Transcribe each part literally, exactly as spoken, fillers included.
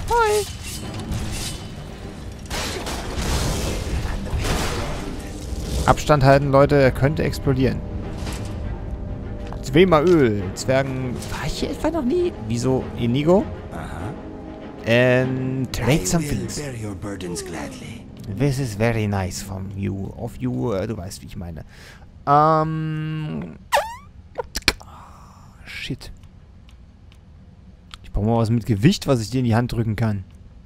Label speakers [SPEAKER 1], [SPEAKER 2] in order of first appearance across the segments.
[SPEAKER 1] Hoi. Abstand halten, Leute. Er könnte explodieren. Zwema-Öl. Zwergen... War ich hier etwa noch nie? Wieso? Inigo?
[SPEAKER 2] Aha.
[SPEAKER 1] Ähm... Trade some
[SPEAKER 2] I will
[SPEAKER 1] things.
[SPEAKER 2] bear your burdens gladly.
[SPEAKER 1] This is very nice from you. Of you, äh, du weißt, wie ich meine. Ähm... Shit. Ich brauche mal was mit Gewicht, was ich dir in die Hand drücken kann.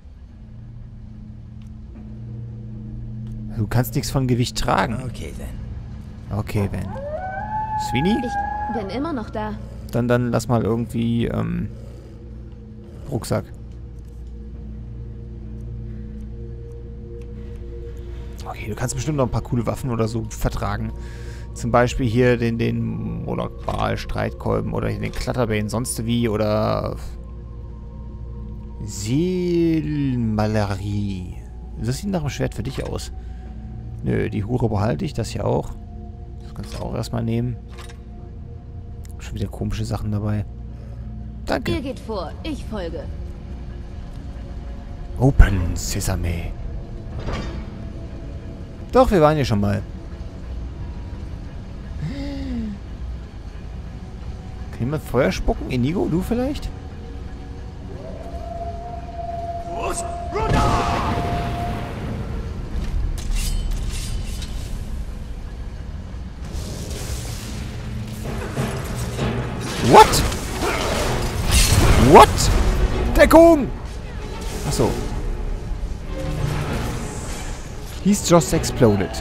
[SPEAKER 1] Du kannst nichts von Gewicht tragen.
[SPEAKER 2] Okay, then.
[SPEAKER 1] Okay, Ben. Sweeney?
[SPEAKER 3] Ich bin immer noch da.
[SPEAKER 1] Dann, dann lass mal irgendwie, ähm... Rucksack. Okay, du kannst bestimmt noch ein paar coole Waffen oder so vertragen. Zum Beispiel hier den, den Moloch-Baal-Streitkolben oder hier den Kletterbane, sonst wie, oder... Seelmalerie. Das sieht nach einem Schwert für dich aus. Nö, die Hure behalte ich, das hier auch. Das kannst du auch erstmal nehmen. Schon wieder komische Sachen dabei. Danke.
[SPEAKER 3] Ihr geht vor, ich folge.
[SPEAKER 1] Open Sesame. Doch, wir waren hier schon mal. Kann jemand Feuer spucken? Inigo, du vielleicht? What? What? Deckung! Achso. He's just exploded.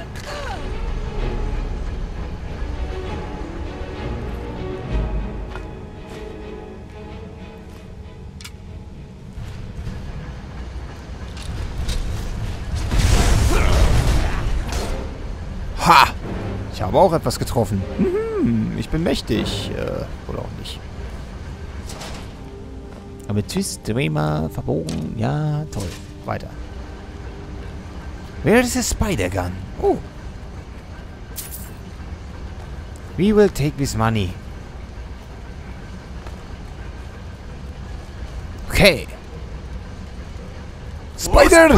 [SPEAKER 1] Ha! Ich habe auch etwas getroffen. Mhm, ich bin mächtig. Äh, oder auch nicht. Aber Twist, Dreamer, verbogen. Ja, toll. Weiter. Where is the spider gun? Oh. We will take this money. Okay. Spider!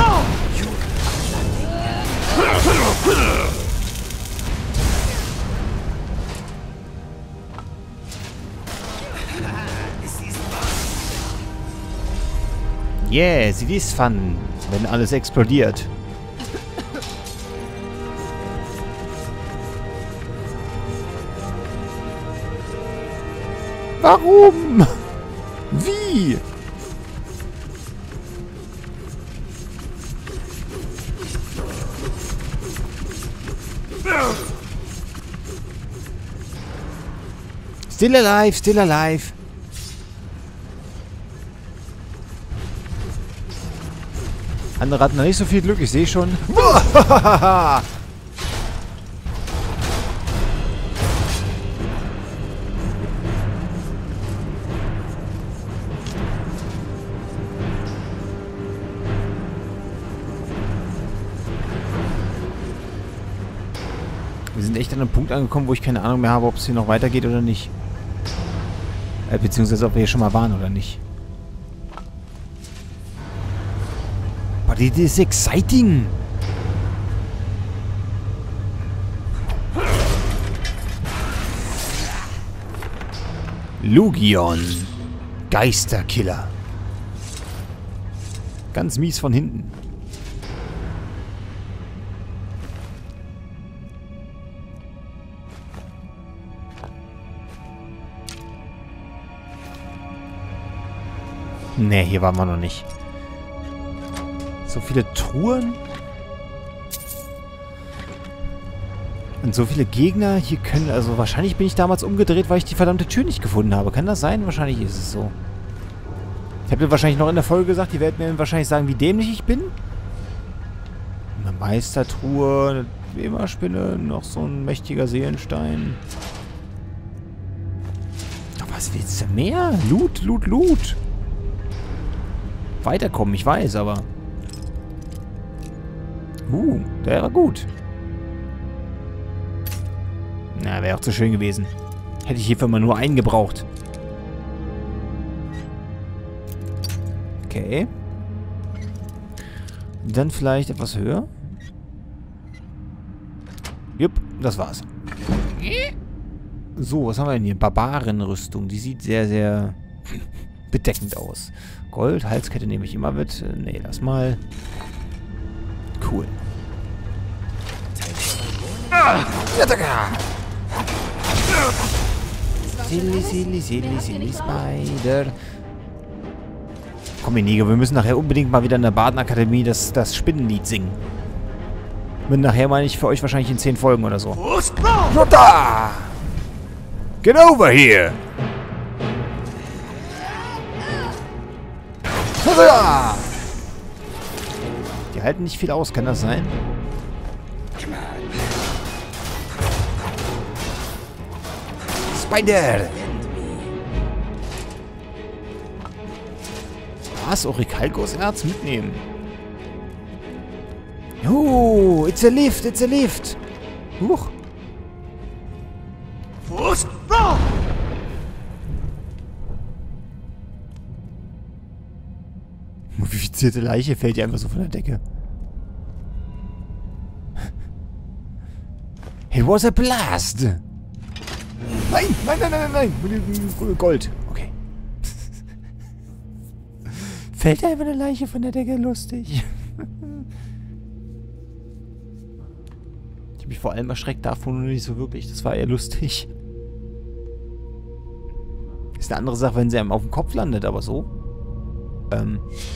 [SPEAKER 1] Yeah, sie ist fun, wenn alles explodiert. Warum? Wie? Still alive, still alive. Andere hatten noch nicht so viel Glück, ich sehe schon. Wir sind echt an einem Punkt angekommen, wo ich keine Ahnung mehr habe, ob es hier noch weitergeht oder nicht. Äh, beziehungsweise ob wir hier schon mal waren oder nicht. But it is exciting! Lugion. Geisterkiller. Ganz mies von hinten. Ne, hier waren wir noch nicht. So viele Truhen. Und so viele Gegner. Hier können... Also wahrscheinlich bin ich damals umgedreht, weil ich die verdammte Tür nicht gefunden habe. Kann das sein? Wahrscheinlich ist es so. Ich habe dir wahrscheinlich noch in der Folge gesagt, die werden mir wahrscheinlich sagen, wie dämlich ich bin. Eine Meistertruhe, eine Weberspinne, noch so ein mächtiger Seelenstein. Aber was willst du mehr? Loot, Loot, Loot. Weiterkommen, ich weiß, aber... Uh, der wäre gut. Na, wäre auch zu schön gewesen. Hätte ich hierfür mal nur einen gebraucht. Okay. Dann vielleicht etwas höher. Jupp, das war's. So, was haben wir denn hier? Barbarenrüstung. Die sieht sehr, sehr bedeckend aus. Gold, Halskette nehme ich immer mit. Nee, lass mal. Cool. Silly, silly, silly, silly Spider. Komm, Inigo, wir müssen nachher unbedingt mal wieder in der Bardenakademie das, das Spinnenlied singen. Mit nachher meine ich für euch wahrscheinlich in zehn Folgen oder so. Jota! Get over here! Die halten nicht viel aus, kann das sein? Spider! Was? Orikalkos Erz mitnehmen? Oh, it's a lift, it's a lift! Huch! Mumifizierte Leiche fällt ja einfach so von der Decke. It was a blast! Nein, nein, nein, nein, nein, nein! Gold. Okay. Fällt einfach eine Leiche von der Decke? Lustig. Ich habe mich vor allem erschreckt davon, nur nicht so wirklich. Das war eher lustig. Ist eine andere Sache, wenn sie einem auf dem Kopf landet, aber so. Ähm.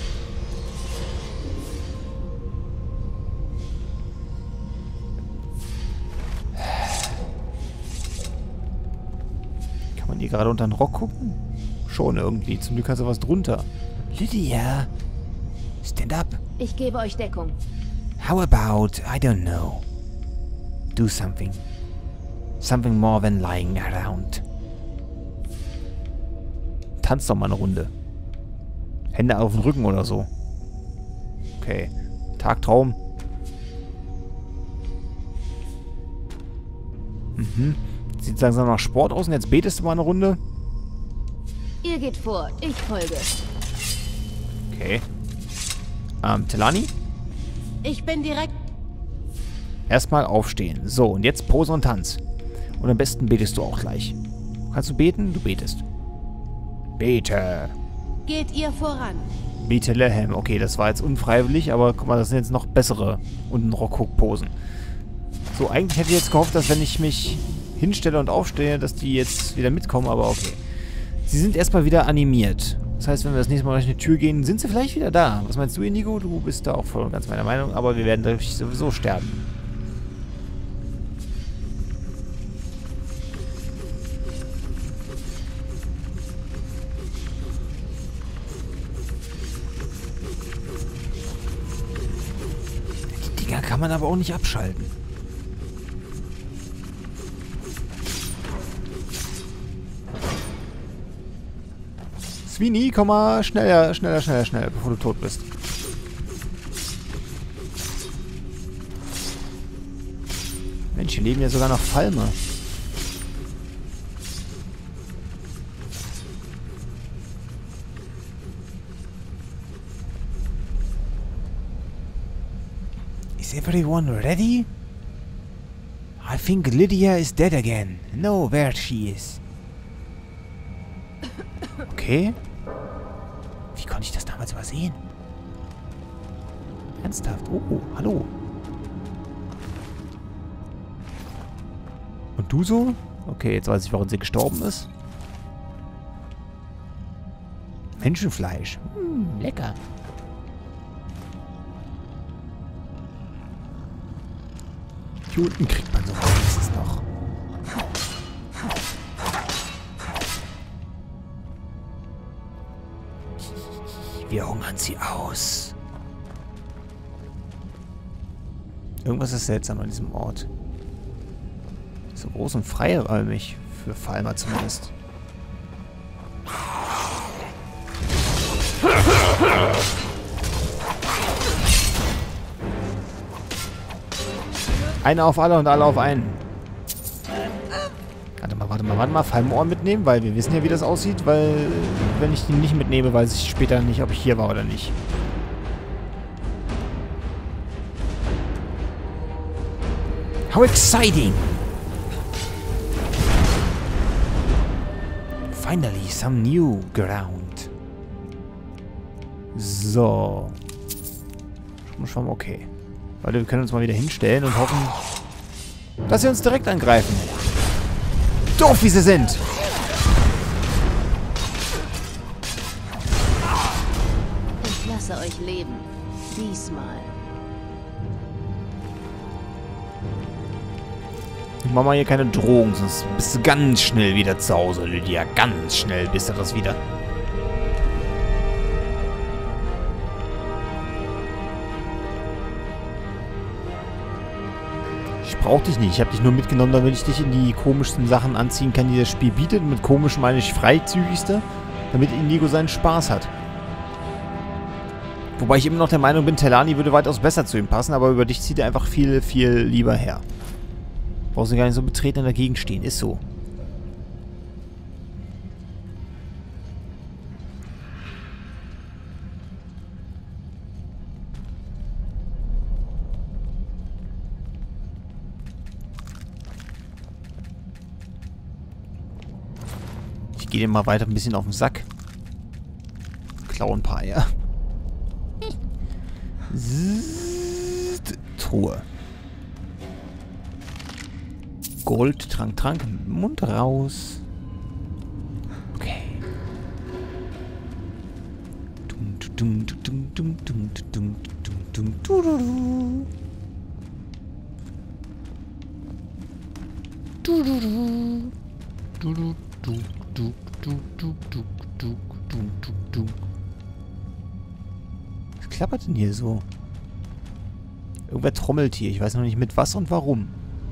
[SPEAKER 1] Kann man hier gerade unter den Rock gucken? Schon irgendwie. Zum Glück hast du was drunter. Lydia! Stand up!
[SPEAKER 3] Ich gebe euch Deckung.
[SPEAKER 1] How about, I don't know. Do something. Something more than lying around. Tanz doch mal eine Runde. Hände auf den Rücken oder so. Okay. Tagtraum. Mhm. Sieht langsam nach Sport aus und jetzt betest du mal eine Runde.
[SPEAKER 3] Ihr geht vor, ich folge.
[SPEAKER 1] Okay. Ähm, Telani?
[SPEAKER 4] Ich bin direkt...
[SPEAKER 1] Erstmal aufstehen. So, und jetzt Pose und Tanz. Und am besten betest du auch gleich. Kannst du beten? Du betest. Bete.
[SPEAKER 4] Geht ihr voran.
[SPEAKER 1] Bethlehem. Okay, das war jetzt unfreiwillig, aber guck mal, das sind jetzt noch bessere Unten-Rock-Posen. So, eigentlich hätte ich jetzt gehofft, dass wenn ich mich hinstelle und aufstehe, dass die jetzt wieder mitkommen, aber okay. Sie sind erstmal wieder animiert. Das heißt, wenn wir das nächste Mal durch eine Tür gehen, sind sie vielleicht wieder da. Was meinst du, Inigo? Du bist da auch voll und ganz meiner Meinung, aber wir werden dadurch sowieso sterben. Die Dinger kann man aber auch nicht abschalten. Sweeney, komm mal schneller, schneller, schneller, schneller, bevor du tot bist. Mensch, hier leben ja sogar noch Falme. Is everyone ready? I think Lydia is dead again. No, where she is. Okay. Wie konnte ich das damals übersehen? Ernsthaft? Oh, oh, hallo. Und du so? Okay, jetzt weiß ich, warum sie gestorben ist. Menschenfleisch. Hm, lecker. Hier unten kriegt man so wenigstens noch. Wir hungern sie aus. Irgendwas ist seltsam an diesem Ort. So groß und freiräumig. Für Falmer zumindest. Einer auf alle und alle auf einen. Warte mal, warte mal, warte mal. Falmenohr mitnehmen, weil wir wissen ja, wie das aussieht, weil wenn ich die nicht mitnehme, weiß ich später nicht, ob ich hier war oder nicht. How exciting! Finally, some new ground. So. Schon okay. Leute, wir können uns mal wieder hinstellen und hoffen, dass sie uns direkt angreifen. Doof, wie sie sind!
[SPEAKER 3] Ich lasse euch leben. Diesmal.
[SPEAKER 1] Ich mach mal hier keine Drohungen, sonst bist du ganz schnell wieder zu Hause, Lydia. Ganz schnell bist du das wieder. Ich brauch dich nicht. Ich habe dich nur mitgenommen, damit ich dich in die komischsten Sachen anziehen kann, die das Spiel bietet. Mit komisch meine ich freizügigste, damit Inigo seinen Spaß hat. Wobei ich immer noch der Meinung bin, Telani würde weitaus besser zu ihm passen, aber über dich zieht er einfach viel, viel lieber her. Brauchst du gar nicht so betreten in der Gegend stehen. Ist so. Ich gehe dir mal weiter ein bisschen auf den Sack. Klau ein paar Eier. Zzt, Truhe. Gold, Trank, Trank, Mund raus. Okay. Dum, dum, dum, dum, dum, dum, dum, dum, dum, dum, du, du, du. Du, du, du, du, du, du, du, du, du, du, du. Was klappert denn hier so? Irgendwer trommelt hier. Ich weiß noch nicht mit was und warum.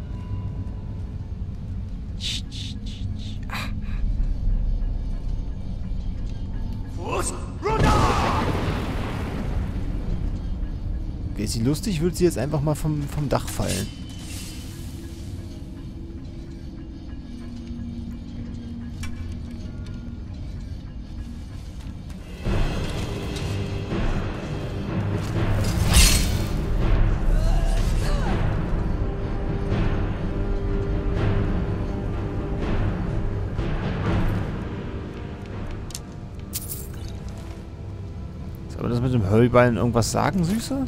[SPEAKER 1] Wäre sie lustig, würde sie jetzt einfach mal vom, vom Dach fallen. Soll das mit dem Hurryballen irgendwas sagen, Süße?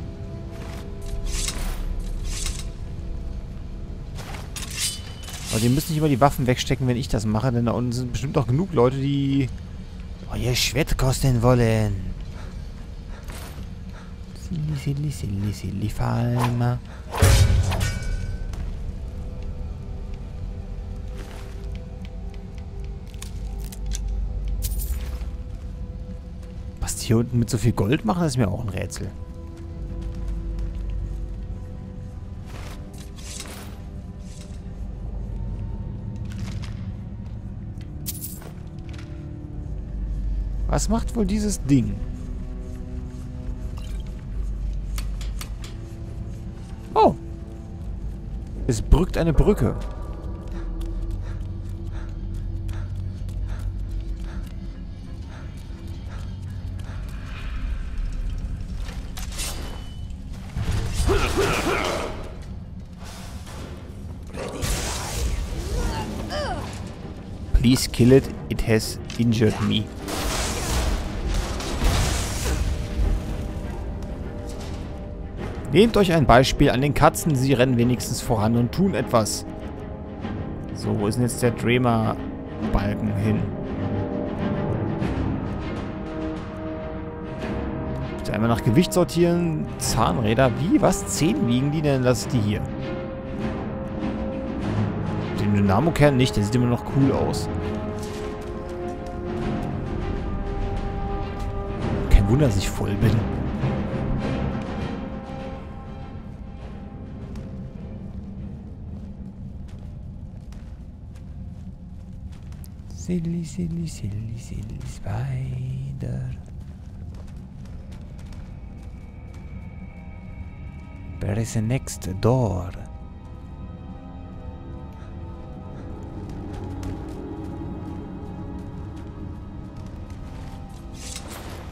[SPEAKER 1] Aber die müssen nicht immer die Waffen wegstecken, wenn ich das mache, denn da unten sind bestimmt auch genug Leute, die euer Schwert kosten wollen. Silly, silly, silly, silly, Falma. Was die hier unten mit so viel Gold machen, das ist mir auch ein Rätsel. Was macht wohl dieses Ding? Oh. Es brückt eine Brücke. Please kill it. It has injured me. Nehmt euch ein Beispiel an den Katzen, sie rennen wenigstens voran und tun etwas. So, wo ist denn jetzt der Drema-Balken hin? Bitte einmal nach Gewicht sortieren. Zahnräder, wie? Was? zehn wiegen die? Dann lasse ich die hier. Den Dynamo-Kern nicht, der sieht immer noch cool aus. Kein Wunder, dass ich voll bin. Silly, silly, silly, silly spider. Where is the next door?